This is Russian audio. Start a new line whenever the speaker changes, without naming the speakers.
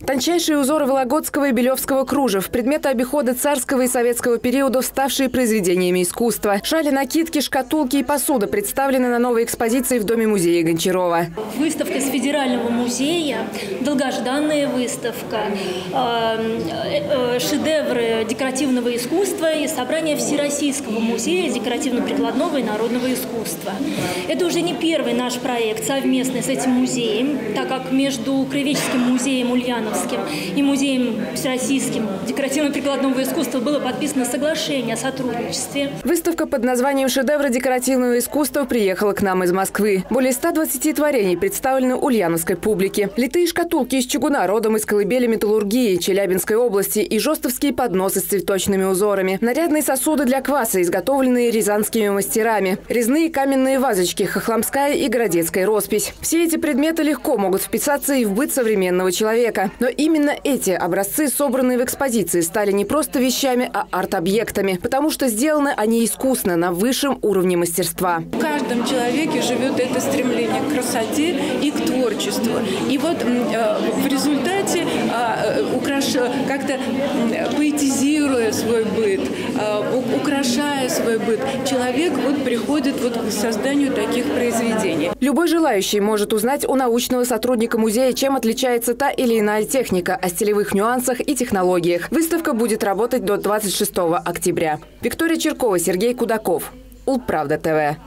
Тончайшие узоры вологодского и белевского кружев, предметы обихода царского и советского периодов, ставшие произведениями искусства. Шали, накидки, шкатулки и посуда представлены на новой экспозиции в Доме-музея Гончарова.
Выставка из Федерального музея, долгожданная выставка, шедевры декоративного искусства и собрание Всероссийского музея декоративно-прикладного и народного искусства. Это уже не первый наш проект совместный с этим музеем, так как между Краеведческим музеем Ульяновским и музеем Всероссийским декоративно-прикладного искусства было подписано соглашение о сотрудничестве.
Выставка под названием «Шедевры декоративного искусства» приехала к нам из Москвы. Более 120 творений представлены ульяновской публике. Литые шкатулки из чугуна родом из колыбели металлургии Челябинской области и жостовские подносы с цветочными узорами. Нарядные сосуды для кваса, изготовленные рязанскими мастерами. Резные каменные вазочки, хохломская и городецкая роспись. Все эти предметы легко могут вписаться и в быт современного человека. Но именно эти образцы, собранные в экспозиции, стали не просто вещами, а арт-объектами, потому что сделаны они искусно, на высшем уровне мастерства.
В каждом человеке живет это стремление к красоте и к творчеству. И вот в результате, как-то поэтизируя свой быт, украшая свой быт, человек приходит к созданию таких произведений.
Любой желающий может узнать у научного сотрудника музея, чем отличается та или иная техника, о стилевых нюансах и технологиях. Выставка будет работать до 26 октября. Виктория Черкова, Сергей Кудаков. Улправда ТВ.